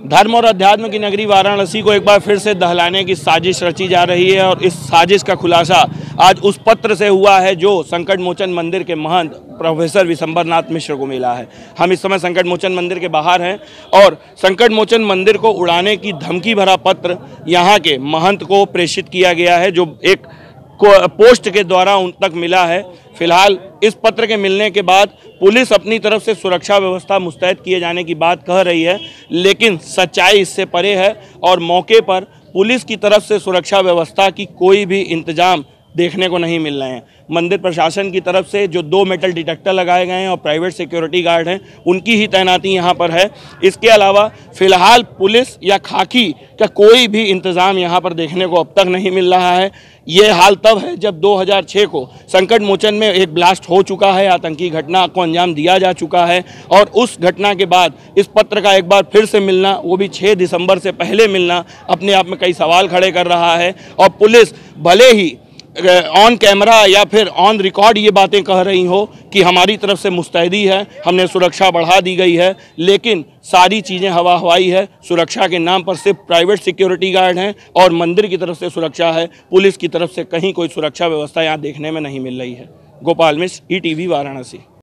धर्म और अध्यात्म की नगरी वाराणसी को एक बार फिर से दहलाने की साजिश रची जा रही है और इस साजिश का खुलासा आज उस पत्र से हुआ है जो संकट मोचन मंदिर के महंत प्रोफेसर विशंबरनाथ मिश्र को मिला है। हम इस समय संकट मोचन मंदिर के बाहर हैं और संकट मोचन मंदिर को उड़ाने की धमकी भरा पत्र यहाँ के महंत को प्रेषित किया गया है, जो एक पोस्ट के द्वारा उन तक मिला है। फिलहाल इस पत्र के मिलने के बाद पुलिस अपनी तरफ से सुरक्षा व्यवस्था मुस्तैद किए जाने की बात कह रही है, लेकिन सच्चाई इससे परे है और मौके पर पुलिस की तरफ से सुरक्षा व्यवस्था की कोई भी इंतजाम देखने को नहीं मिल रहे हैं। मंदिर प्रशासन की तरफ से जो 2 मेटल डिटेक्टर लगाए गए हैं और प्राइवेट सिक्योरिटी गार्ड हैं, उनकी ही तैनाती यहाँ पर है। इसके अलावा फिलहाल पुलिस या खाकी का कोई भी इंतज़ाम यहाँ पर देखने को अब तक नहीं मिल रहा है। ये हाल तब है जब 2006 को संकट मोचन में एक ब्लास्ट हो चुका है, आतंकी घटना को अंजाम दिया जा चुका है और उस घटना के बाद इस पत्र का एक बार फिर से मिलना, वो भी 6 दिसंबर से पहले मिलना, अपने आप में कई सवाल खड़े कर रहा है। और पुलिस भले ही ऑन कैमरा या फिर ऑन रिकॉर्ड ये बातें कह रही हो कि हमारी तरफ से मुस्तैदी है, हमने सुरक्षा बढ़ा दी गई है, लेकिन सारी चीज़ें हवा हवाई है। सुरक्षा के नाम पर सिर्फ प्राइवेट सिक्योरिटी गार्ड हैं और मंदिर की तरफ से सुरक्षा है, पुलिस की तरफ से कहीं कोई सुरक्षा व्यवस्था यहाँ देखने में नहीं मिल रही है। गोपाल मिश्र, ETV वाराणसी।